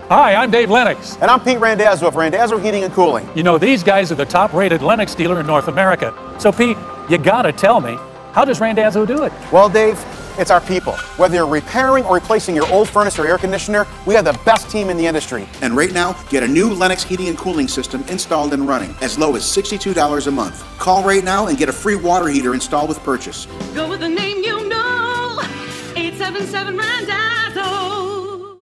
Hi, I'm Dave Lennox. And I'm Pete Randazzo of Randazzo Heating and Cooling. You know, these guys are the top-rated Lennox dealer in North America. So, Pete, you gotta tell me, how does Randazzo do it? Well, Dave, it's our people. Whether you're repairing or replacing your old furnace or air conditioner, we have the best team in the industry. And right now, get a new Lennox heating and cooling system installed and running, as low as $62 a month. Call right now and get a free water heater installed with purchase. Go with the name you know, 877 Randazzo.